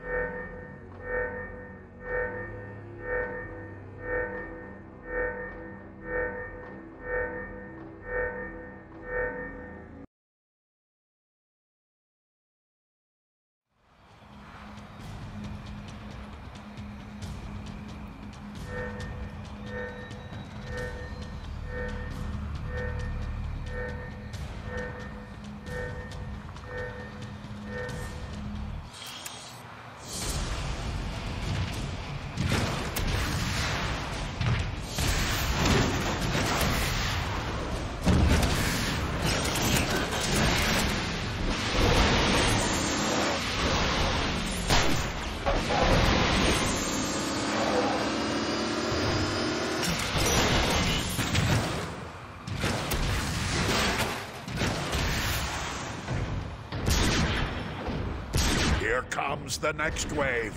Here comes the next wave.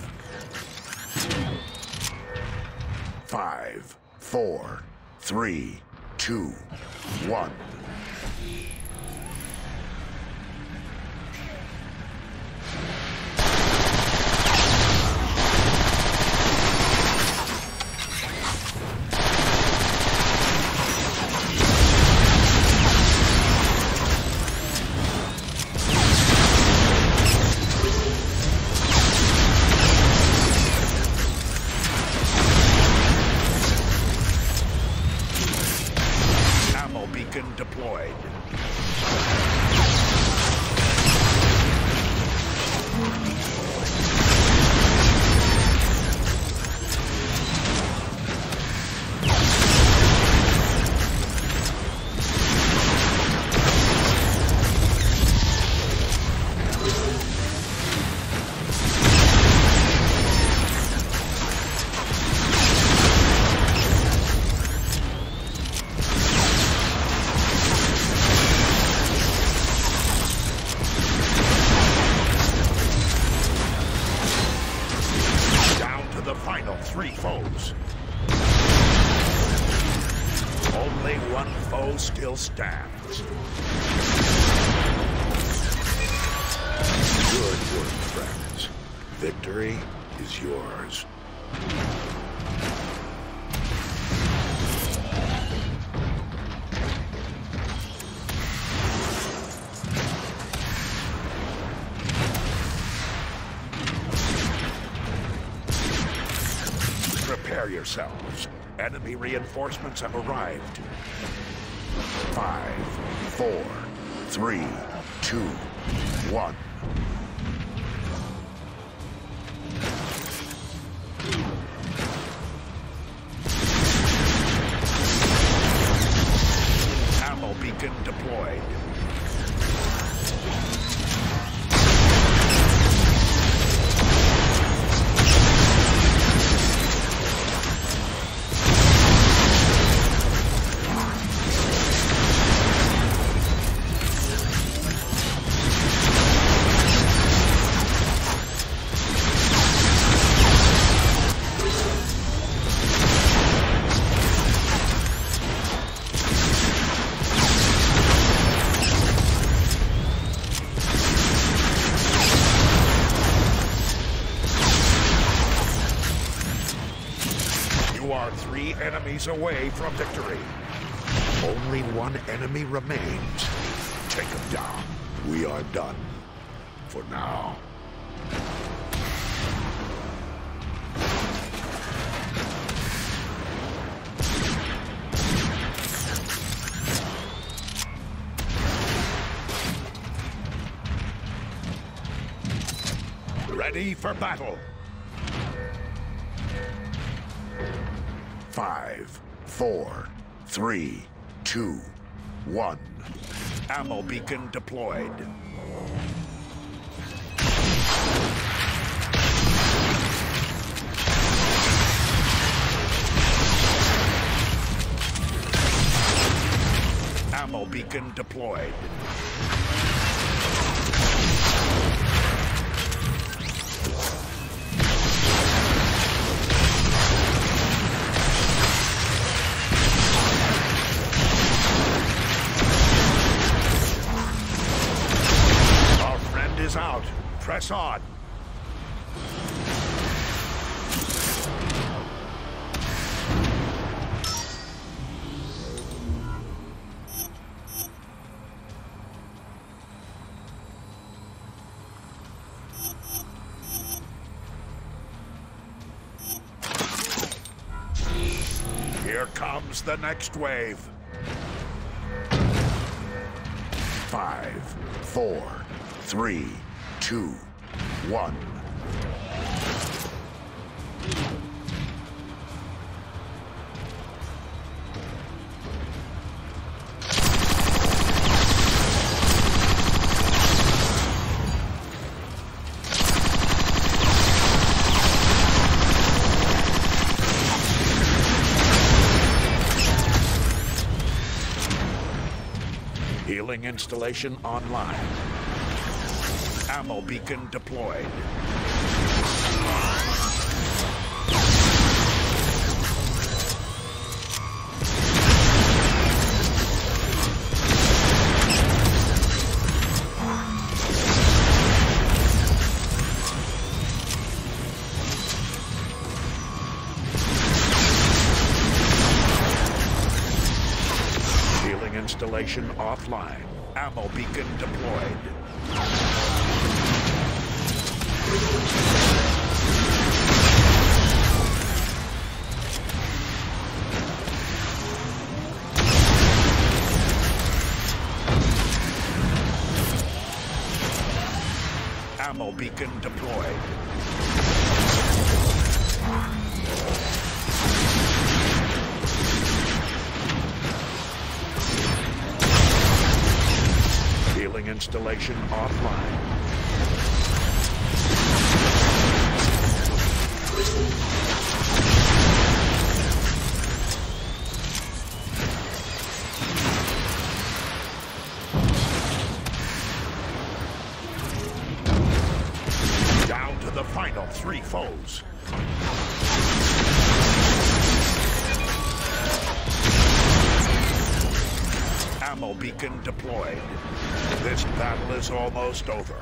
5, 4, 3, 2, 1. Beacon deployed. Final 3 foes. Only one foe still stands. Good work, friends. Victory is yours. Prepare yourselves. Enemy reinforcements have arrived. 5, 4, 3, 2, 1. Ammo beacon deployed. You are 3 enemies away from victory. Only 1 enemy remains. Take him down. We are done. For now. Ready for battle. 5, 4, 3, 2, 1. Ammo beacon deployed. Ammo beacon deployed. Our friend is out. Press on. Here comes the next wave. 5, 4, 3, 2, 1. Healing installation online. Ammo beacon deployed. Installation offline. Ammo beacon deployed. Ammo beacon deployed. Healing installation offline. Down to the final 3 foes. Ammo beacon deployed. This battle is almost over.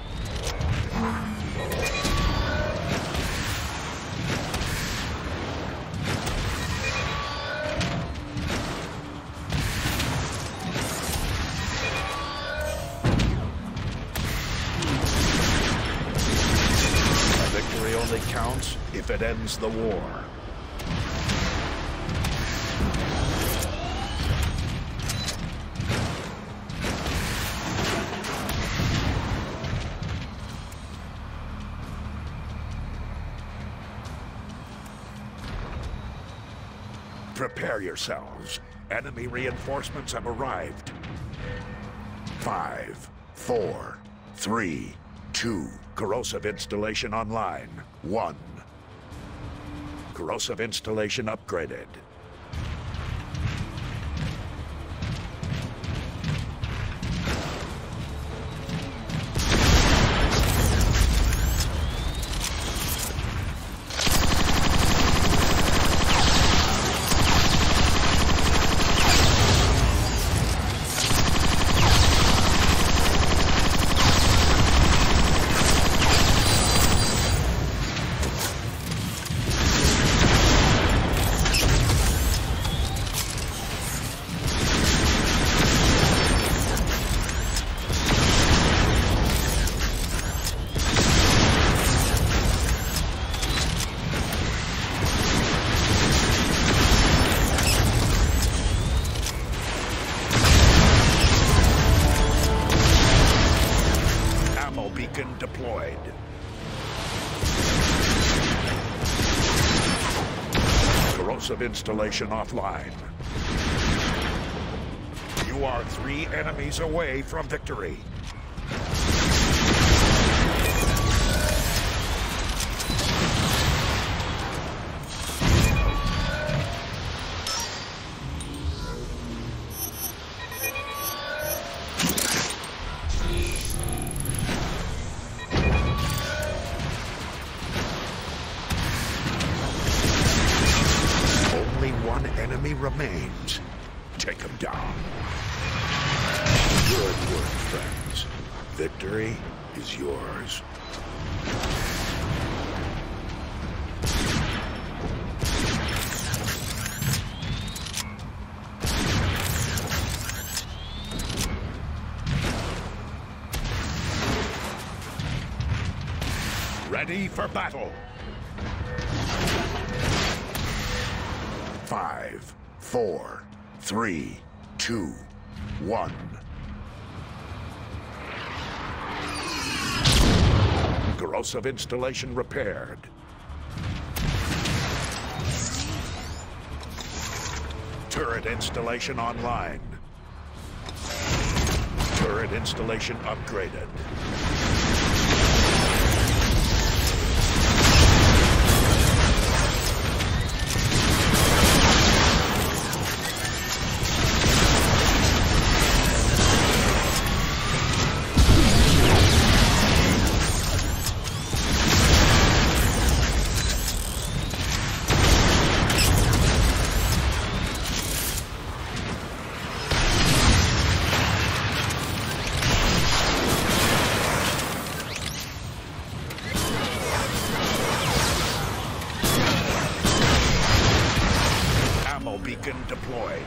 Victory only counts if it ends the war. Prepare yourselves. Enemy reinforcements have arrived. 5, 4, 3, 2. Corrosive installation online. 1. Corrosive installation upgraded. Beacon deployed. Corrosive installation offline. You are 3 enemies away from victory. One enemy remains. Take him down. Good work, friends. Victory is yours. Ready for battle. 5, 4, 3, 2, 1. Corrosive installation repaired. Turret installation online. Turret installation upgraded. Beacon deployed.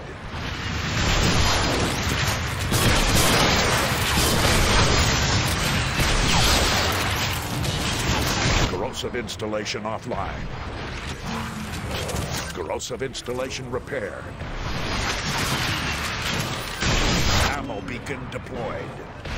Corrosive installation offline. Corrosive installation repaired. Ammo beacon deployed.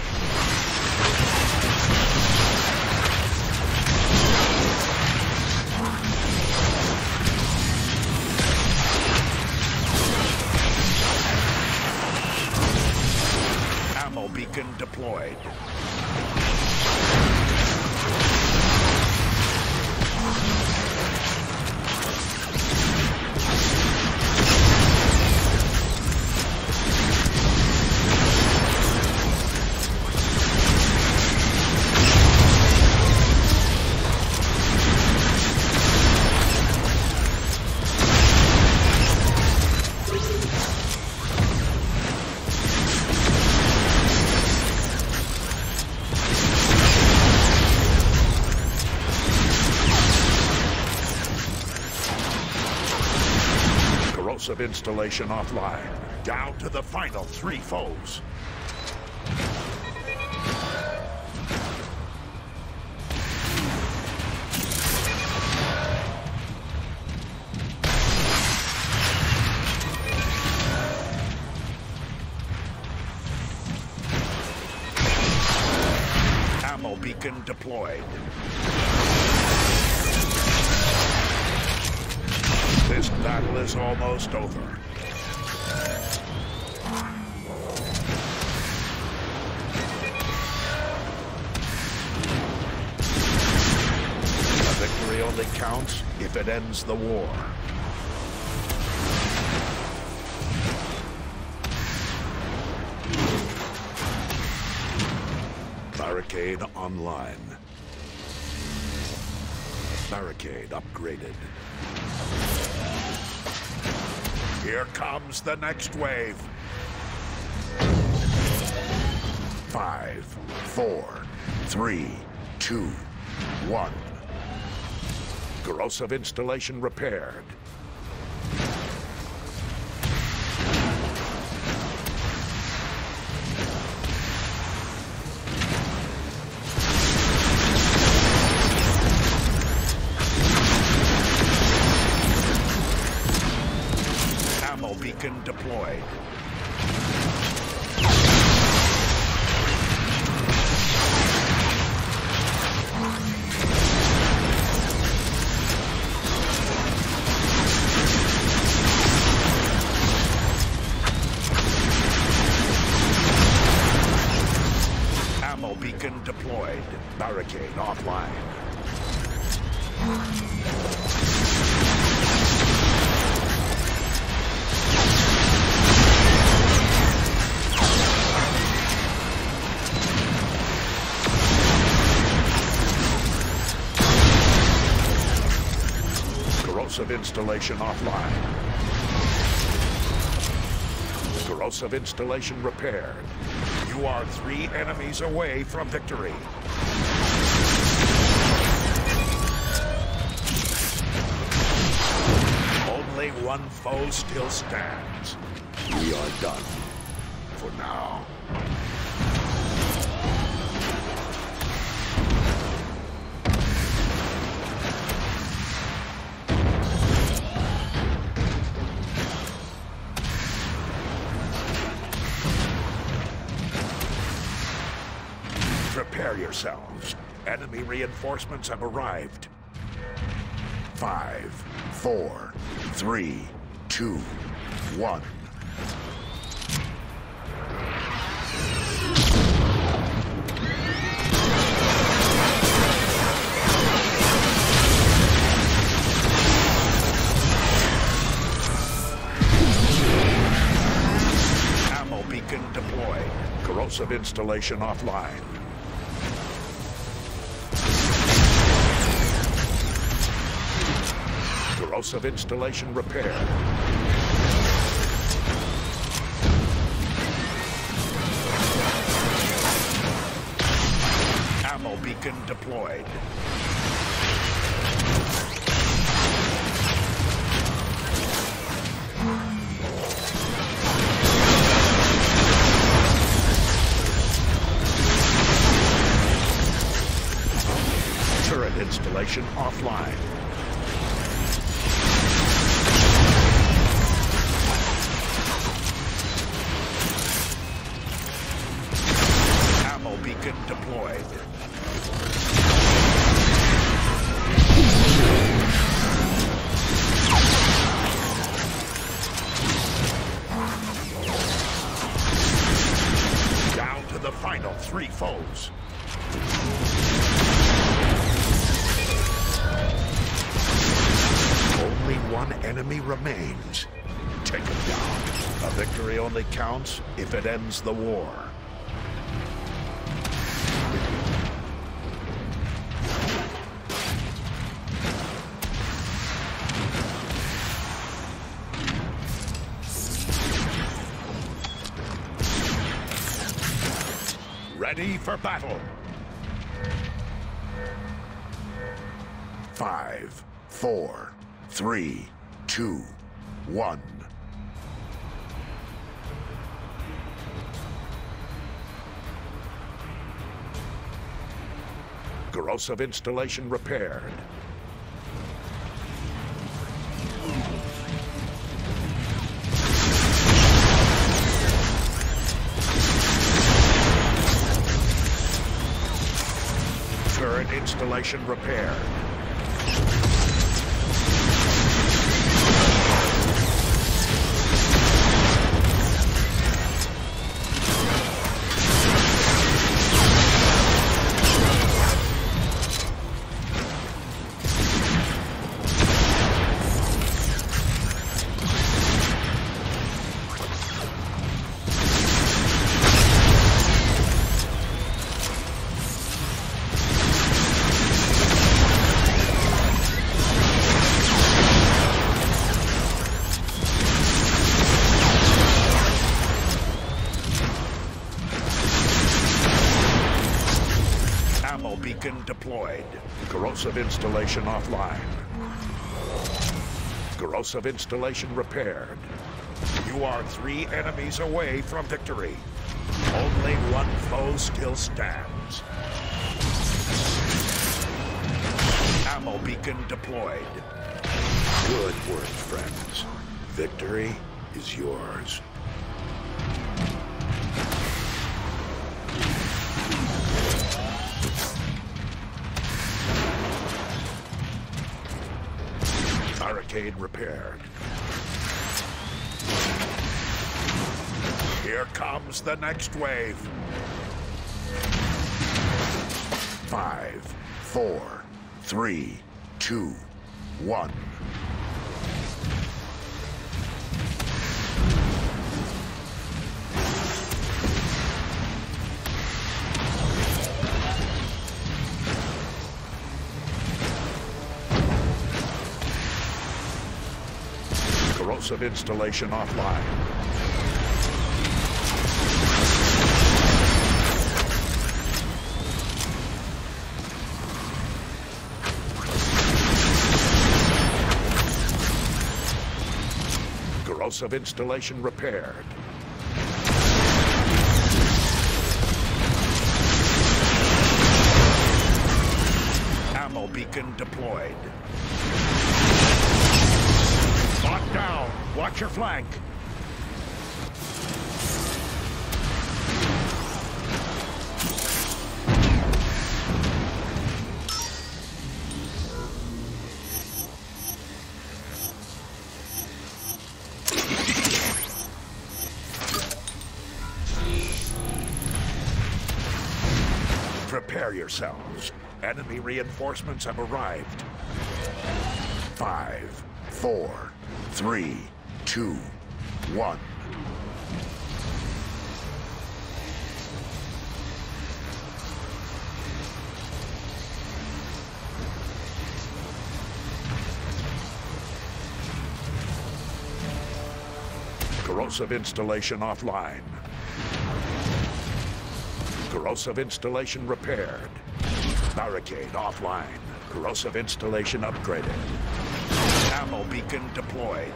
Beacon deployed. Of installation offline. Down to the final 3 foes. Ammo beacon deployed. This battle is almost over. A victory only counts if it ends the war. Barricade online. Barricade upgraded. Here comes the next wave. 5, 4, 3, 2, 1. Corrosive installation repaired. Beacon deployed. Ammo beacon deployed. Barricade offline. Corrosive installation offline. Corrosive installation repaired. You are 3 enemies away from victory. Only one foe still stands. We are done. For now. Prepare yourselves. Enemy reinforcements have arrived. 5, 4, 3, 2, 1. Ammo beacon deployed. Corrosive installation offline. Corrosive installation repaired. Ammo beacon deployed. Turret installation offline. Ammo beacon deployed. Down to the final 3 foes. Only one enemy remains. Take him down. A victory only counts if it ends the war. Ready for battle. 5, 4, 3, 2, 1. Corrosive installation repaired. Turret installation repaired. Ammo beacon deployed. Corrosive installation offline. Corrosive installation repaired. You are 3 enemies away from victory. Only one foe still stands. Ammo beacon deployed. Good work, friends. Victory is yours. Barricade repaired. Here comes the next wave. 5, 4, 3, 2, 1. Corrosive installation offline. Corrosive installation repaired. Ammo beacon deployed. Lock down. Watch your flank. Prepare yourselves. Enemy reinforcements have arrived. 5, 4, 3, 2, 1. Corrosive installation offline. Corrosive installation repaired. Barricade offline. Corrosive installation upgraded. Ammo beacon deployed.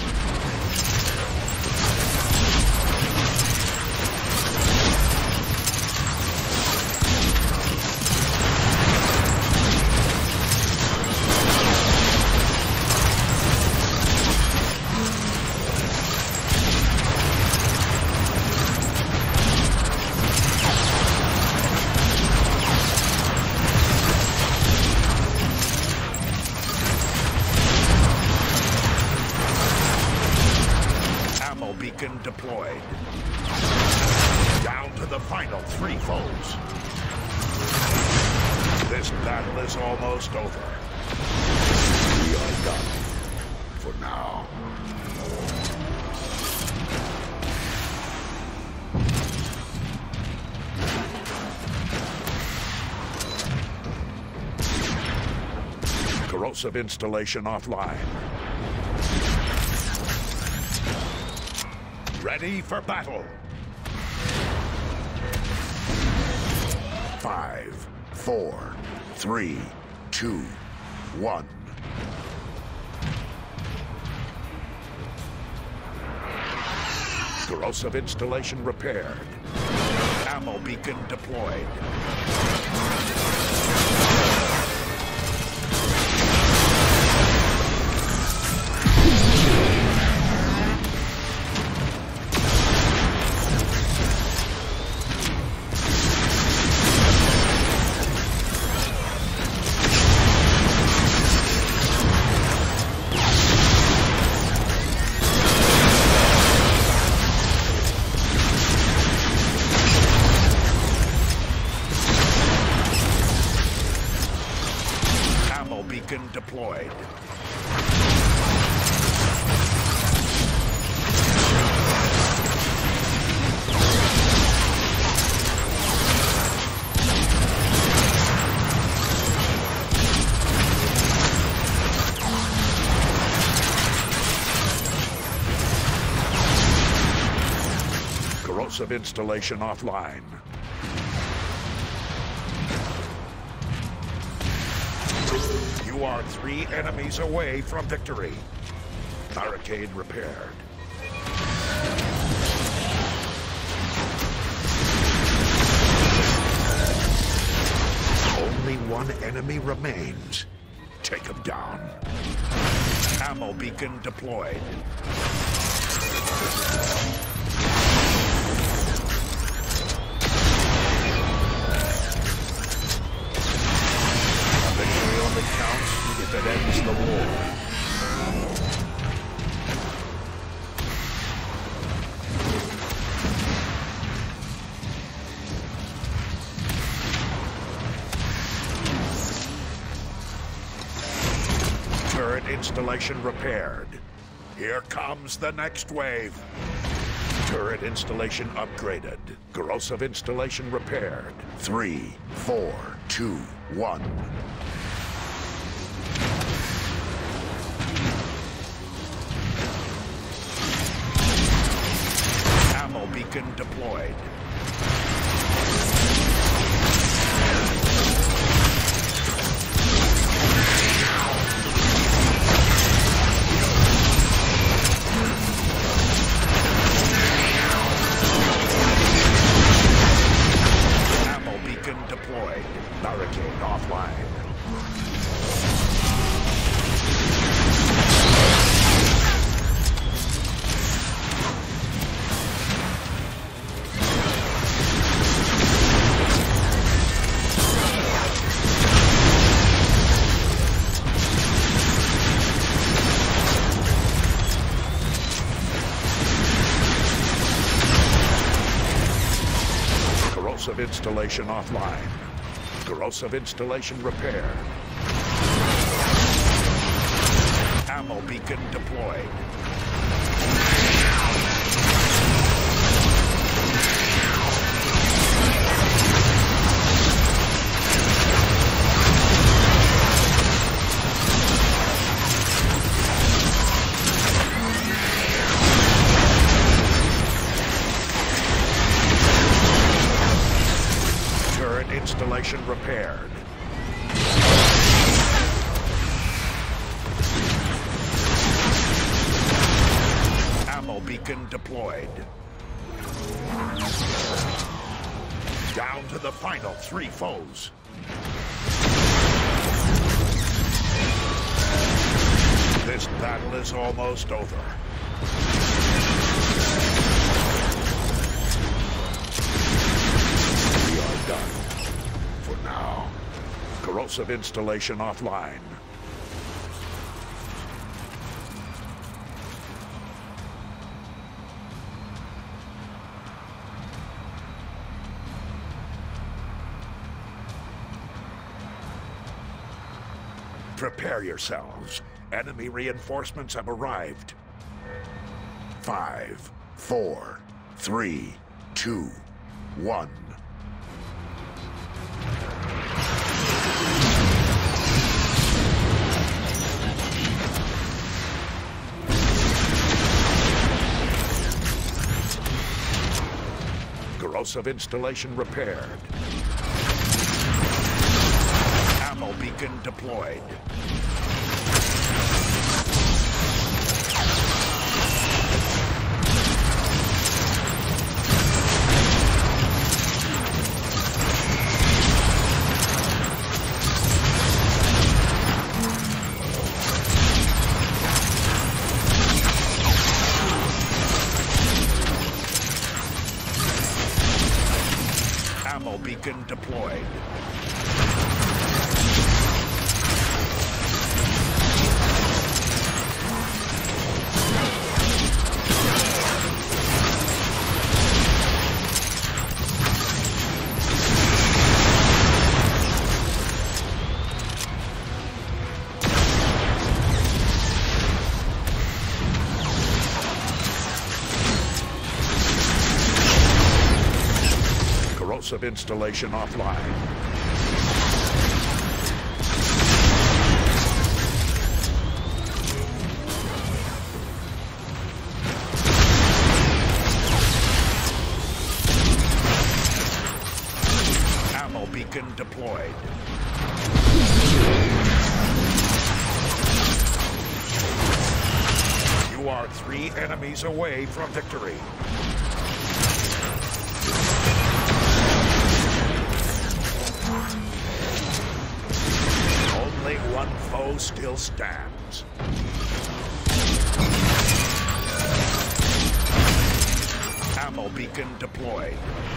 Beacon deployed. Down to the final 3 foes. This battle is almost over. We are done. For now. Corrosive installation offline. Ready for battle. 5, 4, 3, 2, 1. Corrosive installation repaired. Ammo beacon deployed. Beacon deployed. Corrosive installation offline. You are 3 enemies away from victory. Barricade repaired. Only 1 enemy remains. Take him down. Ammo beacon deployed. Counts if it ends the war. Turret installation repaired. Here comes the next wave. Turret installation upgraded. Corrosive installation repaired. 3, 4, 2, 1. Beacon deployed. Ammo beacon deployed. Barricade offline. Of installation offline. Corrosive installation repaired. Ammo beacon deployed. Installation repaired. Ammo beacon deployed. Down to the final 3 foes. This battle is almost over. We are done. For now. Corrosive installation offline. Prepare yourselves. Enemy reinforcements have arrived. 5, 4, 3, 2, 1. Corrosive installation repaired. Ammo beacon deployed. Ammo beacon deployed. Corrosive installation offline. Ammo beacon deployed. You are 3 enemies away from victory. Only 1 foe still stands. Ammo beacon deployed.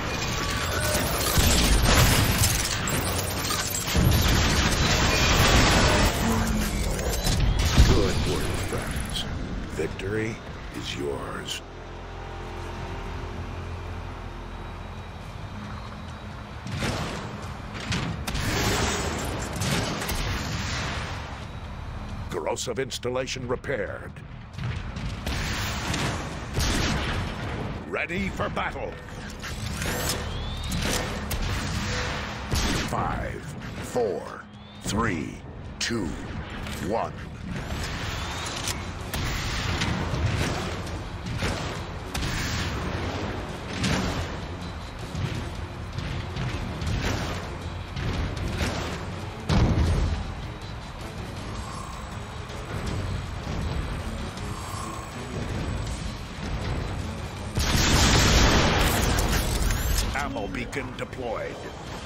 Good work, friends. Victory is yours. Corrosive installation repaired. Ready for battle. 5, 4, 3, 2, 1. Ammo beacon deployed.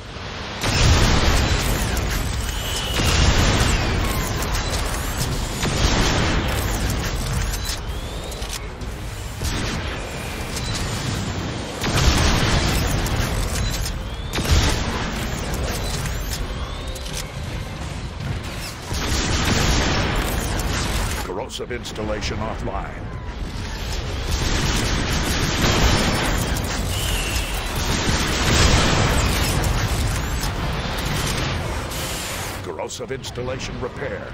Corrosive installation offline. Corrosive installation repaired.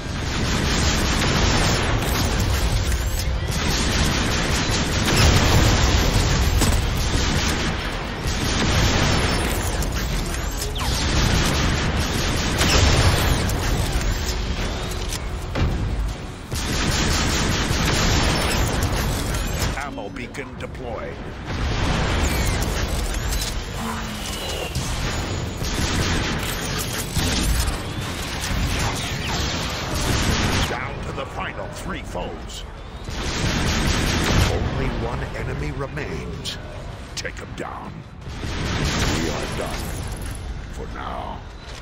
Ammo beacon deployed. Down to the final 3 foes. Only one enemy remains. Take him down. We are done. For now.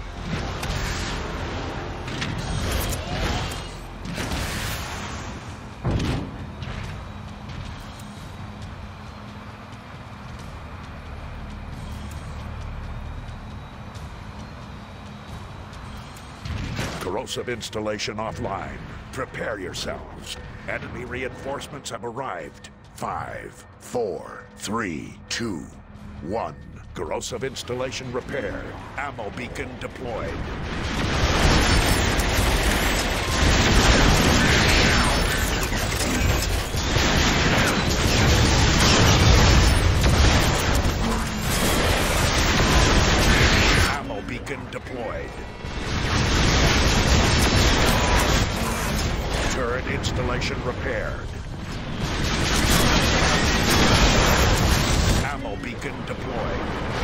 Corrosive installation offline. Prepare yourselves. Enemy reinforcements have arrived. 5, 4, 3, 2, 1. Corrosive installation repaired. Ammo beacon deployed. Ammo beacon deployed. Turret installation repaired. Ammo beacon deployed.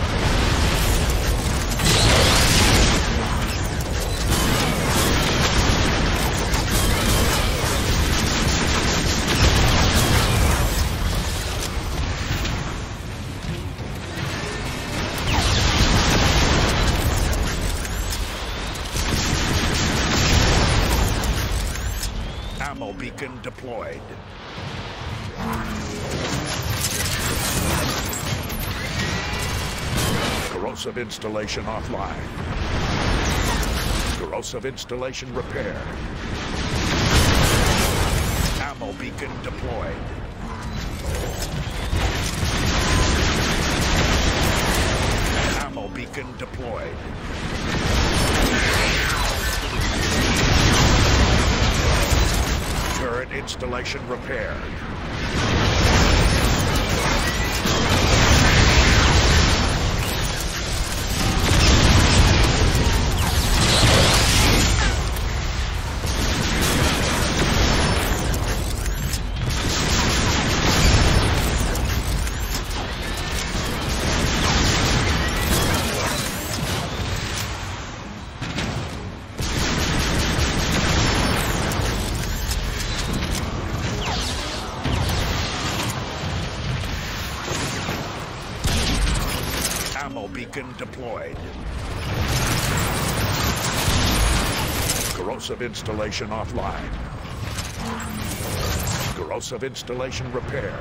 Ammo beacon deployed. Corrosive installation offline. Corrosive installation repaired. Ammo beacon deployed. Ammo beacon deployed. Turret installation repaired. Ammo beacon deployed. Corrosive installation offline. Corrosive installation repaired.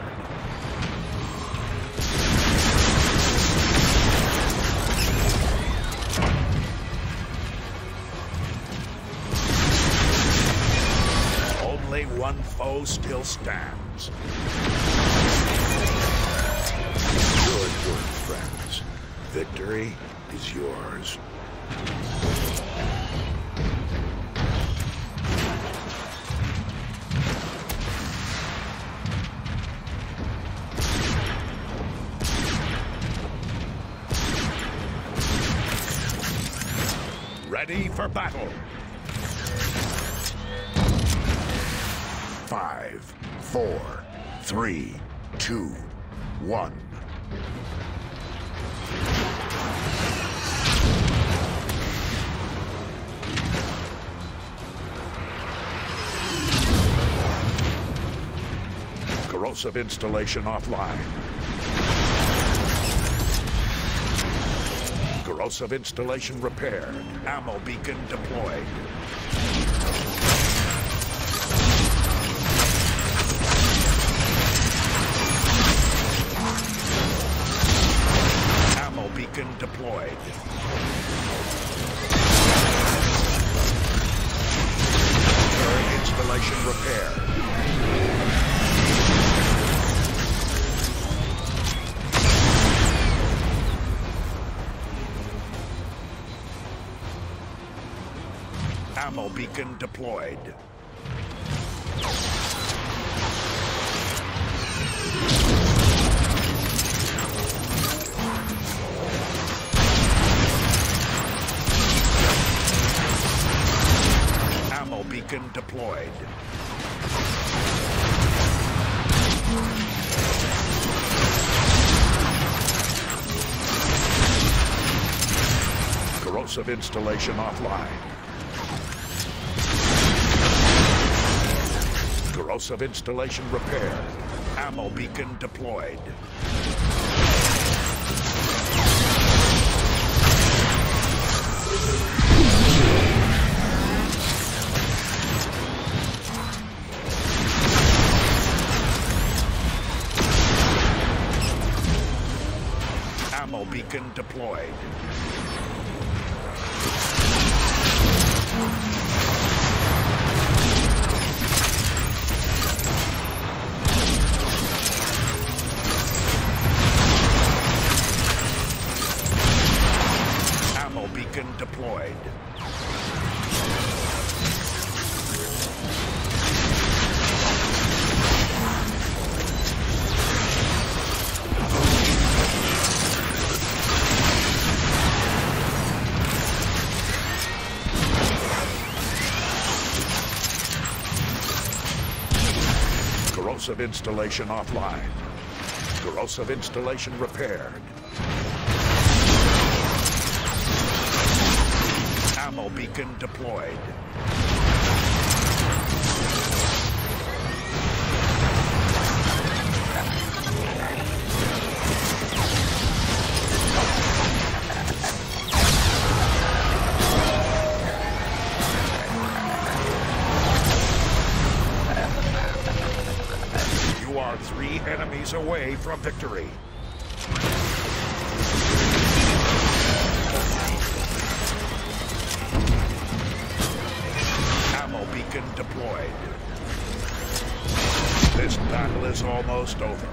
Only one foe still stands. Good work, friends. Victory is yours. Ready for battle. 5, 4, 3, 2, 1. Corrosive installation offline. Corrosive installation repaired. Ammo beacon deployed. Ammo beacon deployed. Turret installation repaired. Ammo beacon deployed. Ammo beacon deployed. Corrosive installation offline. Corrosive installation repaired. Ammo beacon deployed. Ammo beacon deployed. Ammo beacon deployed. Corrosive installation offline. Corrosive installation repaired. Ammo beacon deployed. You are 3 enemies away from victory. Ammo beacon deployed. This battle is almost over.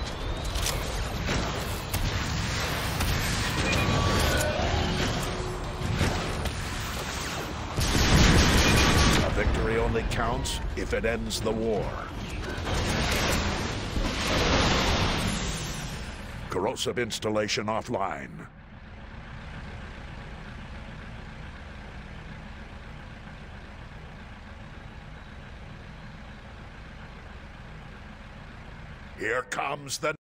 A victory only counts if it ends the war. Corrosive installation offline. Here comes the